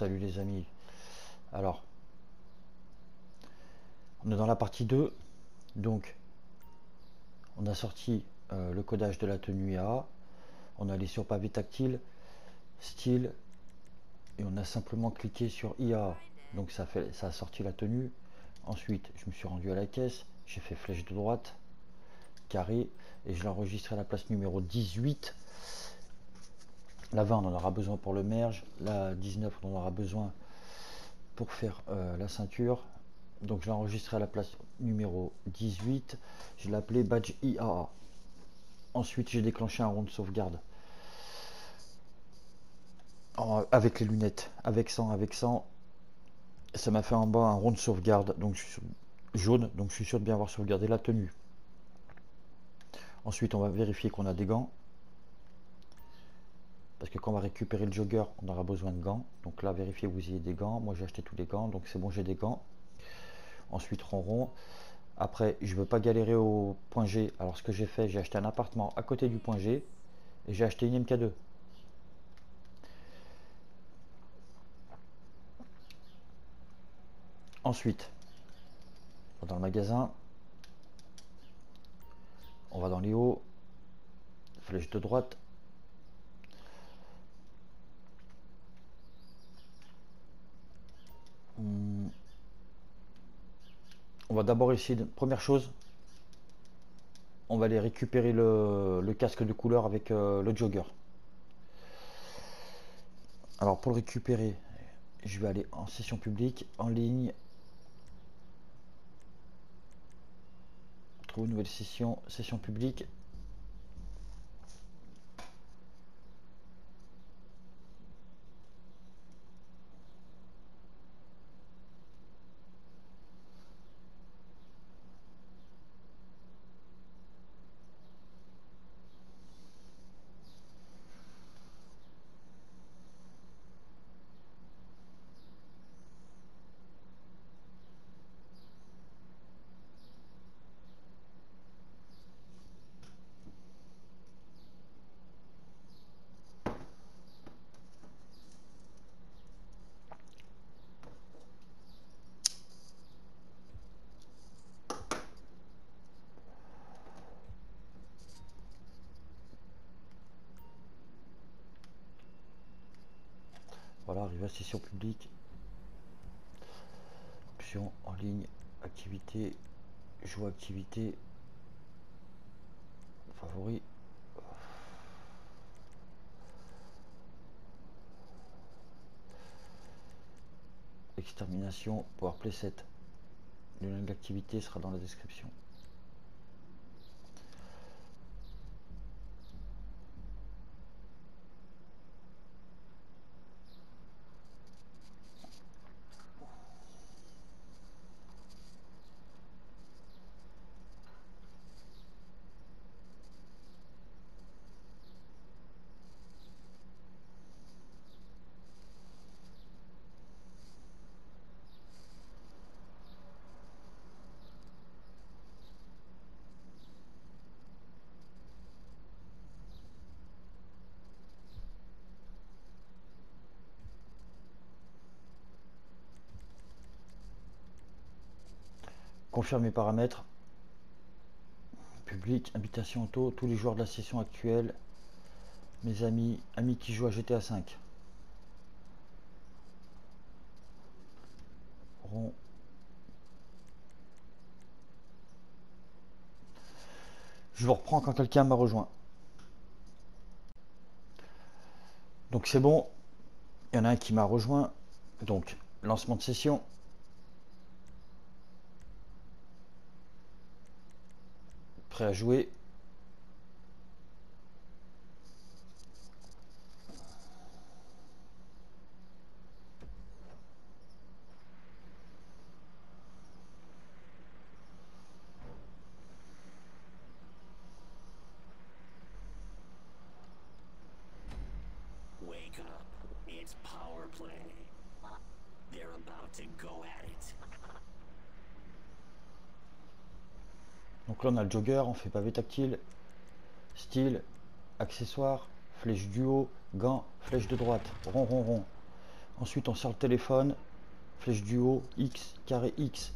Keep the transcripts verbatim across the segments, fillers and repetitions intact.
Salut les amis. Alors, on est dans la partie deux. Donc, on a sorti euh, le codage de la tenue I A A. On est allé sur pavé tactile, style, et on a simplement cliqué sur I A A. Donc ça, fait, ça a sorti la tenue. Ensuite, je me suis rendu à la caisse. J'ai fait flèche de droite, carré, et je l'ai enregistré à la place numéro dix-huit. La vingt, on en aura besoin pour le merge. La dix-neuf, on en aura besoin pour faire euh, la ceinture. Donc je l'ai enregistré à la place numéro dix-huit. Je l'ai appelé badge I A A. Ensuite, j'ai déclenché un rond de sauvegarde en, avec les lunettes, avec cent, avec cent. Ça m'a fait en bas un rond de sauvegarde, donc je suis jaune, donc je suis sûr de bien avoir sauvegardé la tenue. Ensuite, on va vérifier qu'on a des gants, parce que quand on va récupérer le jogger, on aura besoin de gants. Donc là, vérifiez que vous ayez des gants. Moi, j'ai acheté tous les gants, donc c'est bon, j'ai des gants. Ensuite, rond rond. Après, je veux pas galérer au point G. Alors, ce que j'ai fait, j'ai acheté un appartement à côté du point G et j'ai acheté une M K deux. Ensuite, on va dans le magasin, on va dans les hauts, flèche de droite. On va d'abord essayer, de, première chose, on va aller récupérer le, le casque de couleur avec euh, le jogger. Alors pour le récupérer, je vais aller en session publique, en ligne, trouver une nouvelle session, session publique. Voilà, arrivé à session publique, option en ligne, activité, joue activité, favori. Extermination, PowerPlay sept. Le lien d'activité sera dans la description. Confirme mes paramètres. Public, habitation auto, tous les joueurs de la session actuelle, mes amis, amis qui jouent à G T A cinq. Rond. Je vous reprends quand quelqu'un m'a rejoint. Donc c'est bon, il y en a un qui m'a rejoint. Donc lancement de session. Prêt à jouer. Wake up. It's power play. They're about to go at it. Donc là on a le jogger, on fait pavé tactile, style, accessoires, flèche du haut, gants, flèche de droite, rond rond rond. Ensuite, on sort le téléphone. Flèche du haut, X, carré X.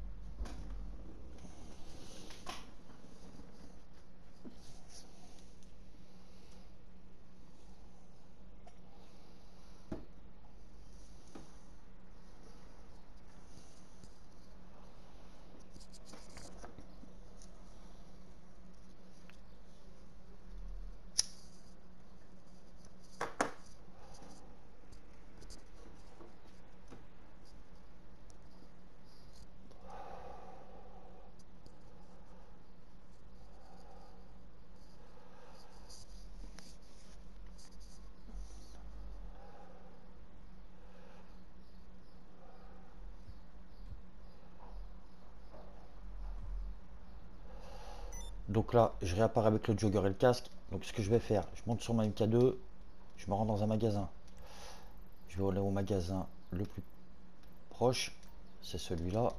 Donc là, je réapparais avec le jogger et le casque. Donc ce que je vais faire, je monte sur ma M K deux, je me rends dans un magasin. Je vais aller au magasin le plus proche, c'est celui-là.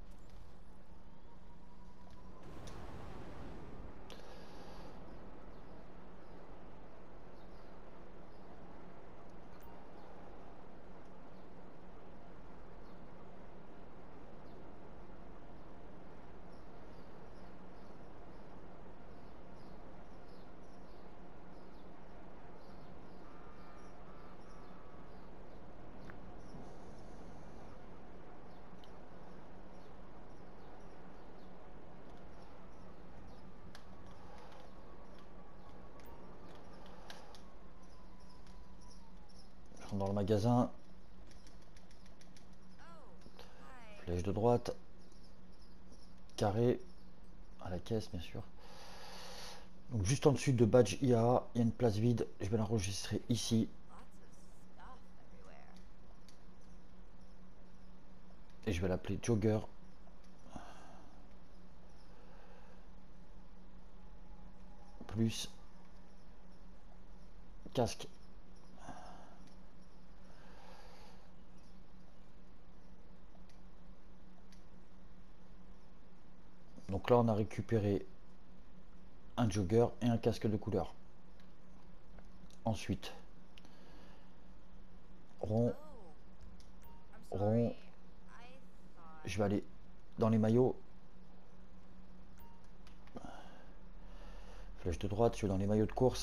Je rentre dans le magasin. Flèche de droite. Carré. À la caisse, bien sûr. Donc juste en dessus de badge I A, il y a une place vide. Je vais l'enregistrer ici. Et je vais l'appeler Jogger. Plus casque. Donc là, on a récupéré un jogger et un casque de couleur. Ensuite, rond, rond. Je vais aller dans les maillots. Flèche de droite, je vais dans les maillots de course.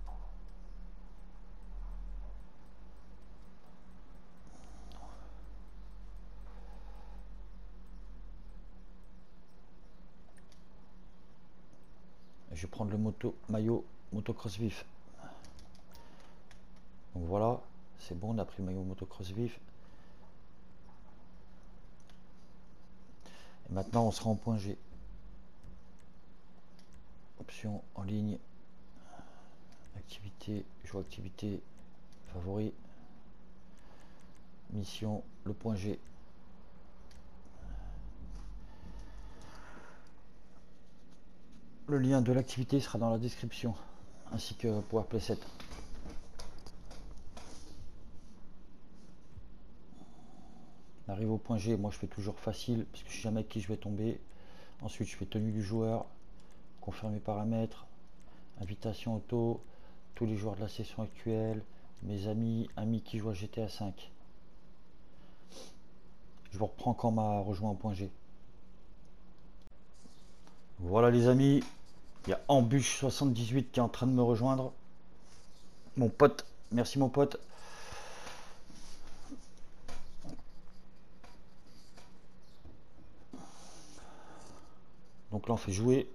Je vais prendre le moto, maillot motocross vif. Donc voilà, c'est bon, on a pris le maillot motocross vif. Et maintenant, on sera en point G. Option en ligne. Activité, joue activité, favori. Mission, le point G. Le lien de l'activité sera dans la description, ainsi que PowerPlay sept. On arrive au point G, moi je fais toujours facile, parce que je sais jamais avec qui je vais tomber. Ensuite je fais tenue du joueur, confirmer paramètres, invitation auto, tous les joueurs de la session actuelle, mes amis, amis qui jouent à G T A cinq. Je vous reprends quand m'a rejoint au point G. Voilà les amis, il y a Ambush soixante-dix-huit qui est en train de me rejoindre. Mon pote, merci mon pote. Donc là on fait jouer.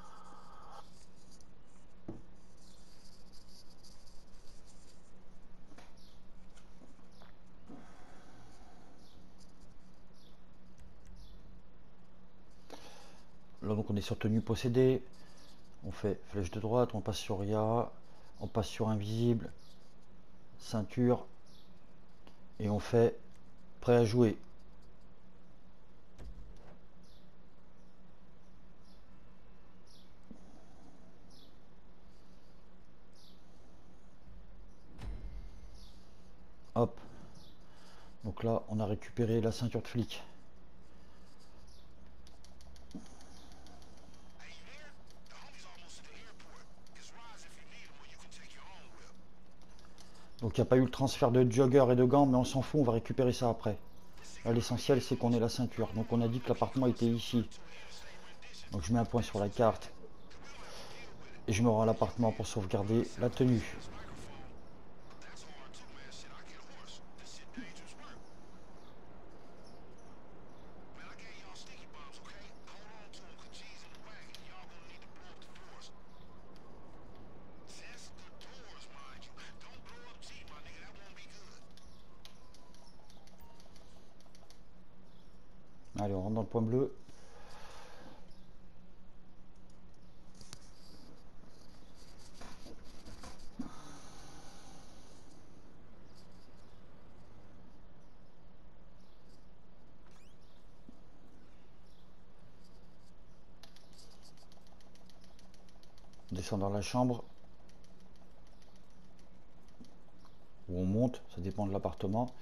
Là donc on est sur tenue possédée. On fait flèche de droite, on passe sur I A, on passe sur invisible, ceinture, et on fait prêt à jouer. Hop. Donc là, on a récupéré la ceinture de flic. Donc il n'y a pas eu le transfert de jogger et de gants, mais on s'en fout, on va récupérer ça après. Là, l'essentiel, c'est qu'on ait la ceinture. Donc on a dit que l'appartement était ici. Donc je mets un point sur la carte. Et je me rends à l'appartement pour sauvegarder la tenue. Allez, on rentre dans le point bleu. On descend dans la chambre. Ou on monte, ça dépend de l'appartement.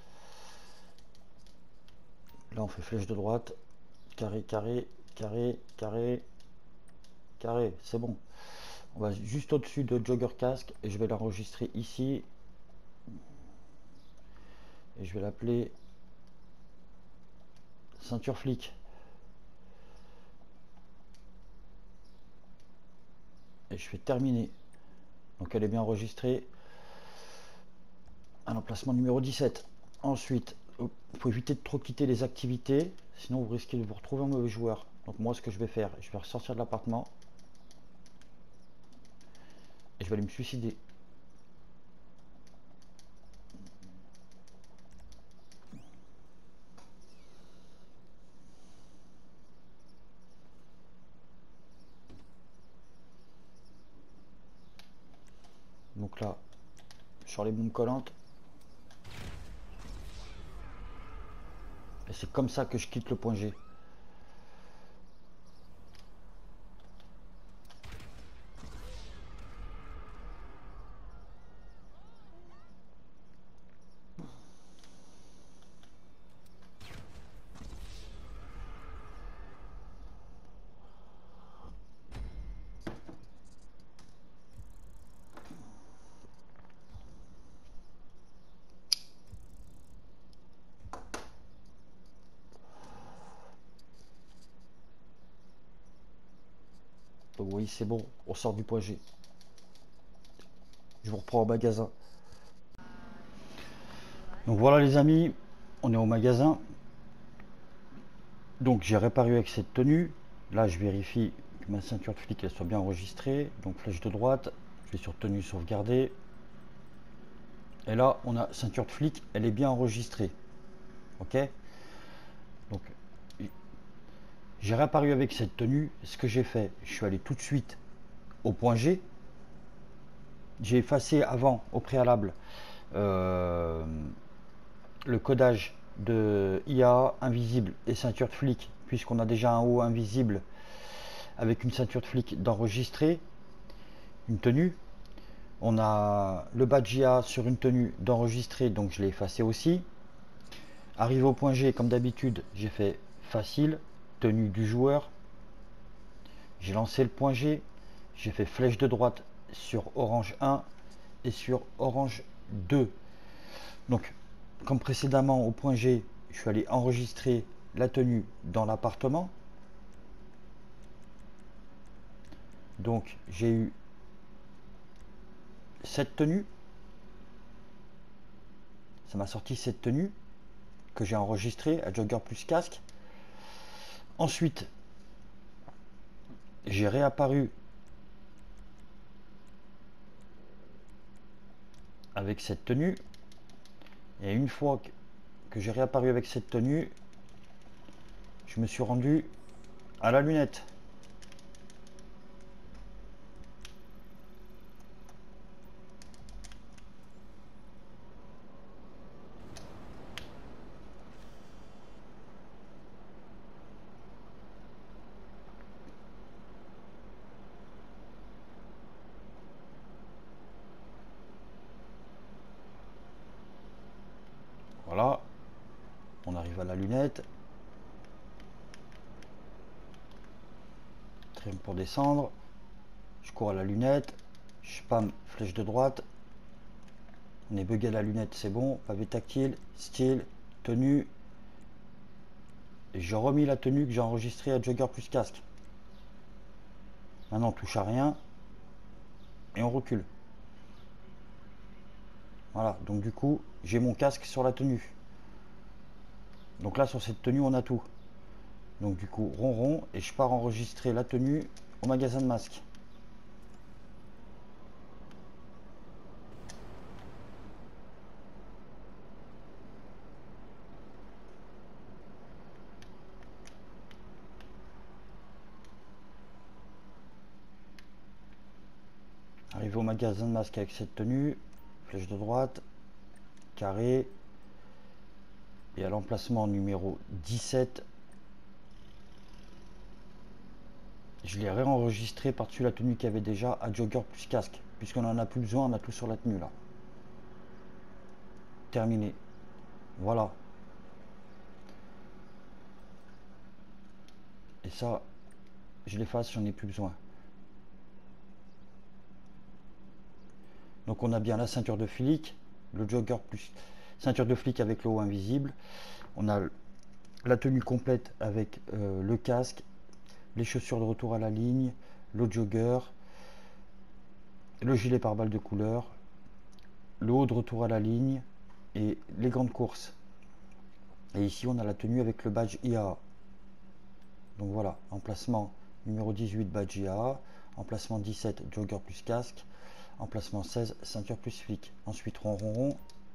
Là, on fait flèche de droite. Carré, carré, carré, carré, carré. C'est bon. On va juste au-dessus de Jogger Casque et je vais l'enregistrer ici. Et je vais l'appeler ceinture flic. Et je fais terminer. Donc elle est bien enregistrée à l'emplacement numéro dix-sept. Ensuite, il faut éviter de trop quitter les activités, sinon vous risquez de vous retrouver en mauvais joueur. Donc moi, ce que je vais faire, je vais ressortir de l'appartement et je vais aller me suicider. Donc là, sur les bombes collantes. Et c'est comme ça que je quitte le point G. Donc oui, c'est bon, on sort du point G. Je vous reprends au magasin. Donc voilà les amis, on est au magasin. Donc j'ai réparu avec cette tenue. Là je vérifie que ma ceinture de flic elle soit bien enregistrée. Donc flèche de droite, je vais sur tenue sauvegarder. Et là on a ceinture de flic, elle est bien enregistrée. Ok. Donc j'ai réapparu avec cette tenue. Ce que j'ai fait, je suis allé tout de suite au point G. J'ai effacé avant, au préalable, euh, le codage de I A invisible et ceinture de flic, puisqu'on a déjà un haut invisible avec une ceinture de flic d'enregistrer une tenue. On a le badge I A sur une tenue d'enregistrer, donc je l'ai effacé aussi. Arrivé au point G, comme d'habitude, j'ai fait facile, tenue du joueur. J'ai lancé le point G, j'ai fait flèche de droite sur orange un et sur orange deux. Donc, comme précédemment au point G, je suis allé enregistrer la tenue dans l'appartement. Donc, j'ai eu cette tenue. Ça m'a sorti cette tenue que j'ai enregistrée à jogger plus casque. Ensuite, j'ai réapparu avec cette tenue. Et une fois que j'ai réapparu avec cette tenue, je me suis rendu à la lunette. Voilà, on arrive à la lunette. Trim pour descendre. Je cours à la lunette. Je spam flèche de droite. On est bugué à la lunette, c'est bon. Pavé tactile, style, tenue. Et j'ai remis la tenue que j'ai enregistrée à jogger plus casque. Maintenant on touche à rien. Et on recule. Voilà, donc du coup, j'ai mon casque sur la tenue. Donc là, sur cette tenue, on a tout. Donc du coup, rond rond, et je pars enregistrer la tenue au magasin de masques. Arrivé au magasin de masques avec cette tenue, flèche de droite, carré, et à l'emplacement numéro dix-sept, je l'ai réenregistré par-dessus la tenue qu'il y avait déjà à jogger plus casque, puisqu'on en a plus besoin, on a tout sur la tenue là. Terminé. Voilà. Et ça, je l'efface, j'en ai plus besoin. Donc on a bien la ceinture de flic, le jogger plus ceinture de flic avec le haut invisible. On a la tenue complète avec euh, le casque, les chaussures de retour à la ligne, le jogger, le gilet pare-balles de couleur, le haut de retour à la ligne et les gants de course. Et ici on a la tenue avec le badge I A A. Donc voilà, emplacement numéro dix-huit badge I A A, emplacement dix-sept jogger plus casque, emplacement seize ceinture plus flic. Ensuite rond rond rond.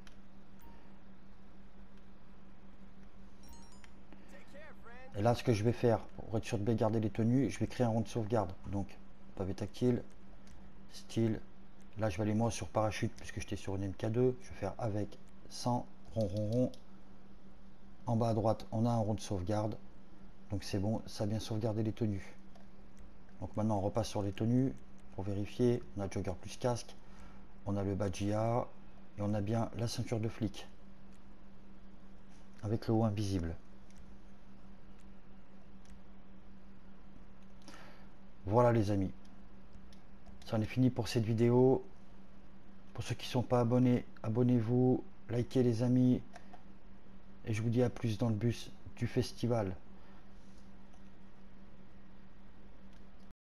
Et là, ce que je vais faire pour être sûr de bien garder les tenues, je vais créer un rond de sauvegarde. Donc pavé tactile, style. Là je vais aller moi sur parachute puisque j'étais sur une M K deux. Je vais faire avec, sans, rond rond rond. En bas à droite on a un rond de sauvegarde. Donc c'est bon, ça a bien sauvegardé les tenues. Donc maintenant on repasse sur les tenues pour vérifier. On a jogger plus casque, on a le badge I A A et on a bien la ceinture de flic avec le haut invisible. Voilà les amis, ça en est fini pour cette vidéo. Pour ceux qui ne sont pas abonnés, abonnez-vous, likez les amis, et je vous dis à plus dans le bus du festival.